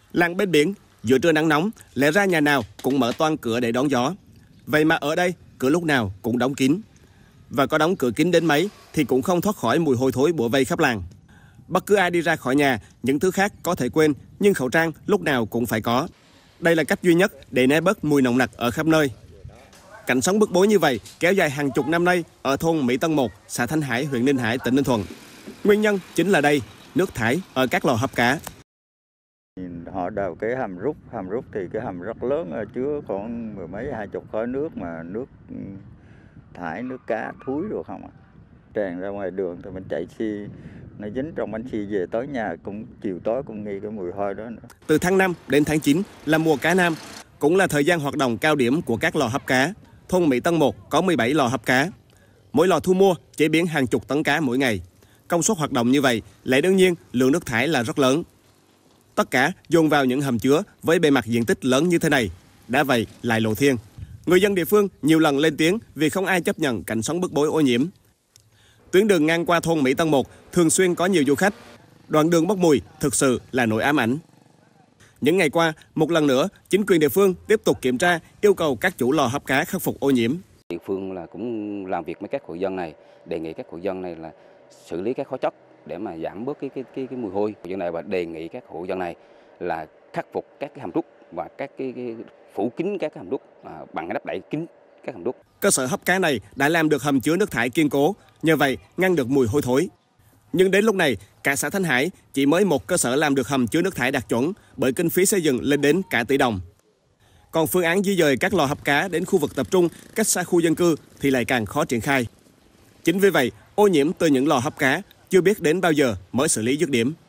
Làng bên biển, giữa trưa nắng nóng, lẽ ra nhà nào cũng mở toang cửa để đón gió. Vậy mà ở đây, cửa lúc nào cũng đóng kín. Và có đóng cửa kín đến mấy thì cũng không thoát khỏi mùi hôi thối bủa vây khắp làng. Bất cứ ai đi ra khỏi nhà, những thứ khác có thể quên, nhưng khẩu trang lúc nào cũng phải có. Đây là cách duy nhất để né bớt mùi nồng nặc ở khắp nơi. Cảnh sống bức bối như vậy kéo dài hàng chục năm nay ở thôn Mỹ Tân 1, xã Thanh Hải, huyện Ninh Hải, tỉnh Ninh Thuận. Nguyên nhân chính là đây, nước thải ở các lò hấp cá. Họ đào cái hầm rút thì cái hầm rất lớn, chứa khoảng mười mấy 20 khối nước, mà nước thải, nước cá thúi rồi không à. Tràn ra ngoài đường thì mình chạy xi, nó dính trong bánh xi về tới nhà, cũng chiều tối cũng nghi cái mùi hôi đó nữa. Từ tháng 5 đến tháng 9 là mùa cá nam, cũng là thời gian hoạt động cao điểm của các lò hấp cá. Thôn Mỹ Tân 1 có 17 lò hấp cá. Mỗi lò thu mua chế biến hàng chục tấn cá mỗi ngày. Công suất hoạt động như vậy, lẽ đương nhiên lượng nước thải là rất lớn. Tất cả dồn vào những hầm chứa với bề mặt diện tích lớn như thế này. Đã vậy lại lộ thiên. Người dân địa phương nhiều lần lên tiếng vì không ai chấp nhận cảnh sống bức bối ô nhiễm. Tuyến đường ngang qua thôn Mỹ Tân 1 thường xuyên có nhiều du khách. Đoạn đường bốc mùi thực sự là nỗi ám ảnh. Những ngày qua, một lần nữa, chính quyền địa phương tiếp tục kiểm tra, yêu cầu các chủ lò hấp cá khắc phục ô nhiễm. Địa phương là cũng làm việc với các hộ dân này, đề nghị các hộ dân này là xử lý các hóa chất để mà giảm bớt cái mùi hôi hộ dân này, và đề nghị các hộ dân này là khắc phục các cái hầm đúc và các cái phủ kín các cái hầm đúc bằng cái đắp đậy kín các hầm đúc. Cơ sở hấp cá này đã làm được hầm chứa nước thải kiên cố, nhờ vậy ngăn được mùi hôi thối. Nhưng đến lúc này, cả xã Thanh Hải chỉ mới một cơ sở làm được hầm chứa nước thải đạt chuẩn, bởi kinh phí xây dựng lên đến cả tỷ đồng. Còn phương án di dời các lò hấp cá đến khu vực tập trung cách xa khu dân cư thì lại càng khó triển khai. Chính vì vậy, ô nhiễm từ những lò hấp cá chưa biết đến bao giờ mới xử lý dứt điểm.